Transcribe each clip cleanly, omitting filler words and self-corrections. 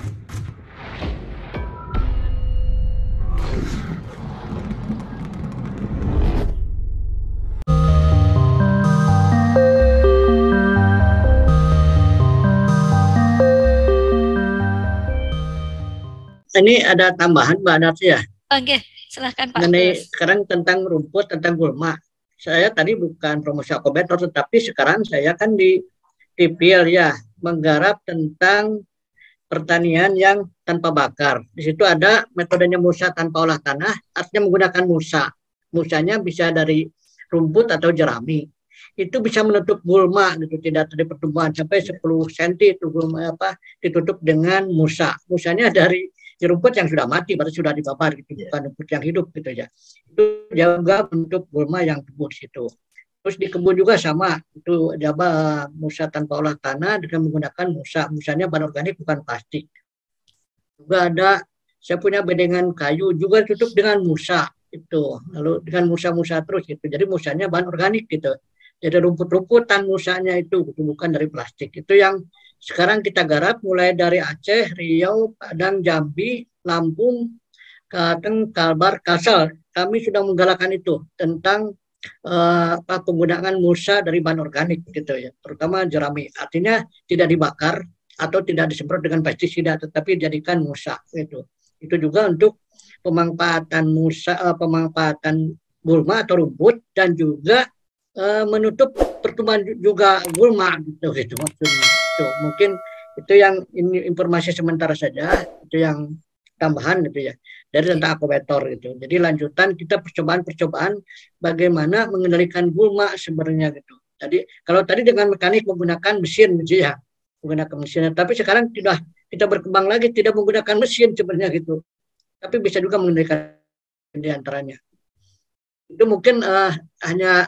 Ini ada tambahan Mbak Narsi ya. Oke, silahkan Pak. Mengenai sekarang tentang rumput, tentang gulma. Saya tadi bukan promosi akubetor, tetapi sekarang saya kan di TIPIL ya, menggarap tentang pertanian yang tanpa bakar. Di situ ada metodenya musa tanpa olah tanah, artinya menggunakan musa. Musanya bisa dari rumput atau jerami. Itu bisa menutup gulma gitu, tidak terjadi pertumbuhan sampai 10 cm itu gulma ditutup dengan musa. Musanya dari rumput yang sudah mati, berarti sudah dibakar gitu, bukan rumput yang hidup gitu ya. Itu juga bentuk gulma yang tumbuh di situ. Terus di kebun juga sama, itu jaba musa tanpa olah tanah dengan menggunakan musa. Musanya bahan organik bukan plastik. Juga ada, saya punya bedengan kayu juga tutup dengan musa itu. Lalu dengan musa-musa terus gitu. Jadi musanya bahan organik gitu. Jadi rumput-rumputan musanya itu bukan dari plastik. Itu yang sekarang kita garap mulai dari Aceh, Riau, Padang, Jambi, Lampung, Kateng, Kalbar, Kasal. Kami sudah menggalakkan itu tentang penggunaan musa dari bahan organik gitu ya, terutama jerami. Artinya tidak dibakar atau tidak disemprot dengan pestisida, tetapi dijadikan musa gitu. Itu juga untuk pemanfaatan musa, pemanfaatan gulma atau rumput, dan juga menutup pertumbuhan juga gulma gitu maksudnya. Itu mungkin itu yang ini informasi sementara saja, itu yang tambahan gitu ya dari tentang akubetor gitu. Jadi lanjutan kita percobaan bagaimana mengendalikan gulma sebenarnya gitu. Tadi kalau tadi dengan mekanik menggunakan mesin gitu ya, menggunakan mesin. Tapi sekarang sudah kita berkembang lagi tidak menggunakan mesin sebenarnya gitu. Tapi bisa juga mengendalikan di antaranya. Itu mungkin hanya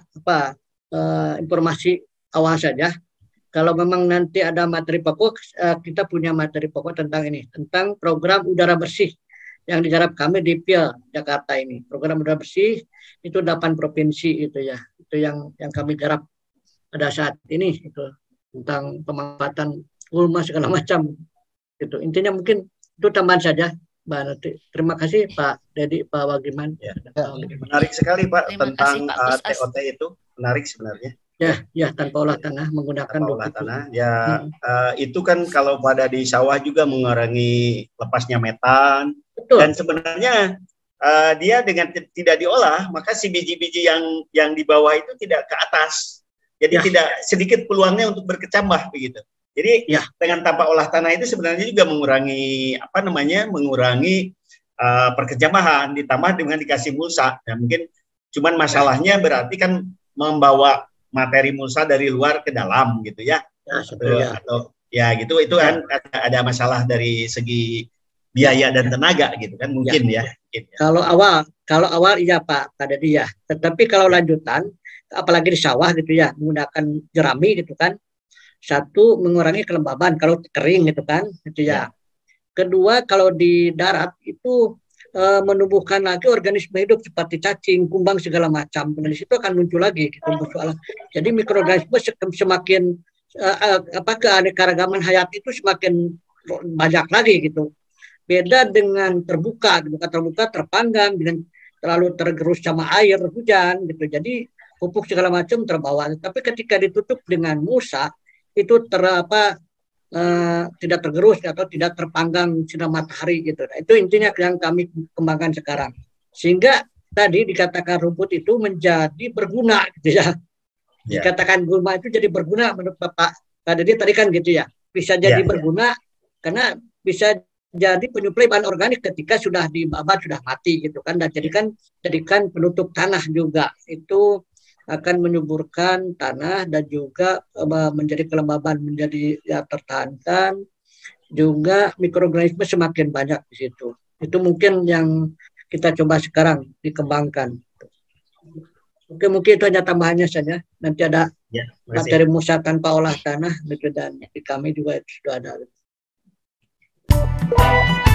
informasi awal saja. Kalau memang nanti ada materi pokok, kita punya materi pokok tentang ini, tentang program udara bersih yang digarap kami di PIL Jakarta ini. Program udara bersih itu 8 provinsi itu ya, itu yang kami garap pada saat ini itu tentang pemanfaatan gulma segala macam. Itu intinya mungkin itu tambahan saja, Mbak Nati. Terima kasih Pak Dedi, Pak Wagiman. Ya. Menarik sekali Pak tentang TOT itu, menarik sebenarnya. Ya, tanpa olah tanah menggunakan olah tanah. Ya, itu kan kalau pada di sawah juga mengurangi lepasnya metan. Betul. Dan sebenarnya dia dengan tidak diolah, maka si biji-biji yang di bawah itu tidak ke atas. Jadi tidak sedikit peluangnya untuk berkecambah begitu. Jadi dengan tanpa olah tanah itu sebenarnya juga mengurangi mengurangi perkecambahan, ditambah dengan dikasih mulsa. Ya, mungkin cuman masalahnya berarti kan membawa materi mulsa dari luar ke dalam gitu ya. Atau ya gitu, itu kan ada masalah dari segi biaya dan tenaga gitu kan mungkin ya. Kalau awal iya Pak Dedi ya. Tetapi kalau lanjutan apalagi di sawah gitu ya, menggunakan jerami gitu kan. Satu, mengurangi kelembaban kalau kering gitu kan, gitu ya. Kedua, kalau di darat itu menumbuhkan lagi organisme hidup seperti cacing, kumbang segala macam. Dan di situ akan muncul lagi gitu persoalan. Jadi mikroorganisme semakin keanekaragaman hayat itu semakin banyak lagi gitu. Beda dengan terbuka terpanggang dengan terlalu tergerus sama air hujan gitu. Jadi pupuk segala macam terbawa. Tapi ketika ditutup dengan musa itu tidak tergerus atau tidak terpanggang sinar matahari gitu. Nah, itu intinya yang kami kembangkan sekarang. Sehingga tadi dikatakan rumput itu menjadi berguna gitu ya. Dikatakan gulma itu jadi berguna menurut Bapak Dedi tadi kan gitu ya. Bisa jadi berguna karena bisa jadi penyuplai bahan organik ketika sudah dibabat, sudah mati gitu kan. Dan jadikan penutup tanah juga. Itu akan menyuburkan tanah dan juga menjadi kelembaban, menjadi tertahankan, juga mikroorganisme semakin banyak di situ. Itu mungkin yang kita coba sekarang dikembangkan. Oke, mungkin itu hanya tambahannya saja. Nanti ada materi musa tanpa olah tanah gitu, dan di kami juga sudah ada.